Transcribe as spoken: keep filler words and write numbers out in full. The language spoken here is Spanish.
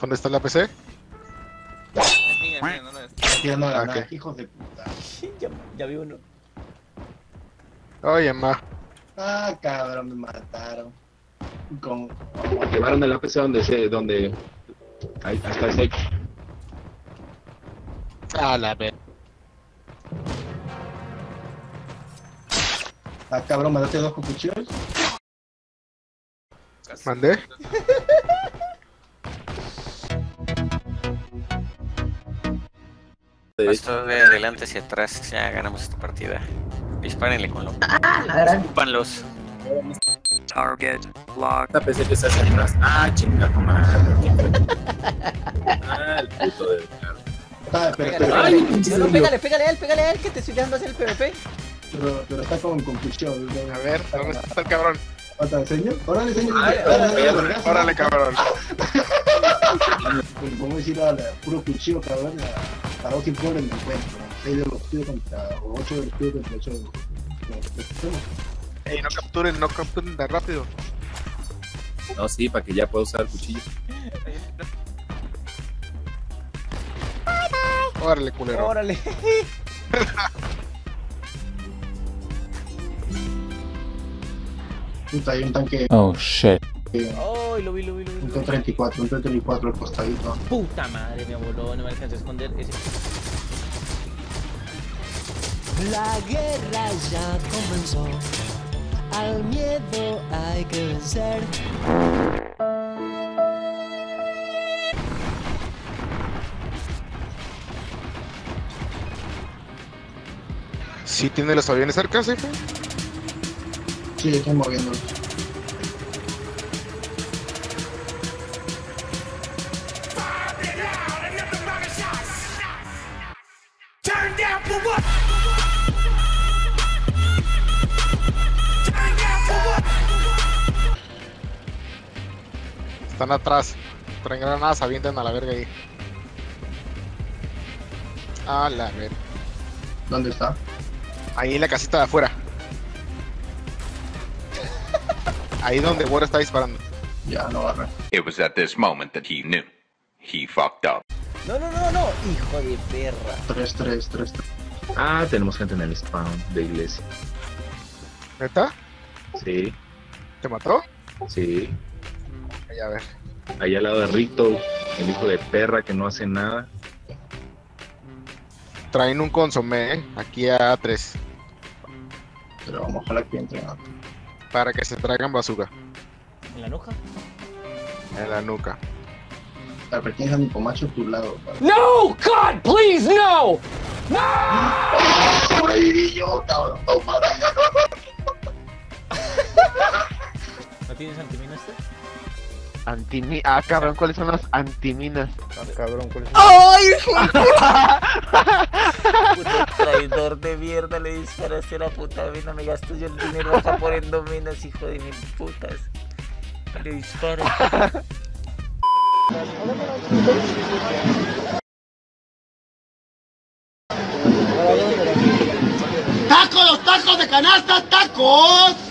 ¿Dónde está la P C? Es mía, es mía, no la es. Ya no era Ah, nada, ok. hijos de puta. ya, ya vi uno. Oye, ma. Ah, cabrón, me mataron. Con... Llevaron el A P C donde se, donde ahí hasta ese. A la vez. Ah, cabrón, me daste dos con cuchillos. ¿Mandé? Esto de adelante hacia atrás, ya ganamos esta partida. Dispárenle con lo. Escúpanlos. Target locked. Esta P C que está hacia atrás. Ah, chinga, tu madre. Ah, el puto de. Ah, pero, Pégale, pero, Ay, pégale. pinche No, no, serio. pégale, pégale a él, pégale a él, que te estoy dejando hacer el PvP. pero, pero está con, con cuchillo. A ver, ¿dónde está el cabrón? ¿Te enseño? Órale, enseño. Ay, Órale, órale, órale, Órale, cabrón. Vamos a decir a puro cuchillo, cabrón. A dos sin pobre me encuentro. seis de los tíos contra ocho de los tíos contra ocho de los tíos. Ey, no capturen, no capturen tan rápido. No, sí, para que ya pueda usar el cuchillo. Órale, culero. Órale. Puta, hay un tanque. Oh shit. Ay, lo vi, lo vi, lo vi. Un lo T vi. treinta y cuatro, un T treinta y cuatro al costadito. Puta madre, me voló, no me alcancé a esconder ese. La guerra ya comenzó, al miedo hay que vencer. ¿Sí tiene los aviones cerca, sí? Sí, estoy moviendo. Están atrás. Traen granadas, avientan a la verga ahí. A la verga. ¿Dónde está? Ahí en la casita de afuera. Ahí donde War está disparando. Ya, no agarré. It was at this moment that he knew. He fucked up. No, no, no, no, hijo de perra. tres, tres, tres, tres. Ah, tenemos gente en el spawn de iglesia. ¿Neta? Sí, ¿Te mató? sí. Ahí, a ver. Allá al lado de Rito, el hijo de perra que no hace nada. Traen un consomé, ¿eh? Aquí a tres. Pero vamos, ojalá que entre. ¿No? Para que se traigan bazooka. ¿En la nuca? En la nuca. A ver, tienes a mi pomacho a tu lado. Para... No! God, please, no! ¡Ay, yo, cabrón! ¡Toma! ¿No tienes antiminas tú? Antimi... Ah, cabrón, ¿cuáles son las antiminas? Ah, cabrón, ¿cuál es? ¡Ay, puto traidor de mierda! Le disparaste a la puta mina, me gasto yo el dinero acá poniendo minas, hijo de mil putas. Le disparo. ¡Tacos, los tacos de canasta, tacos!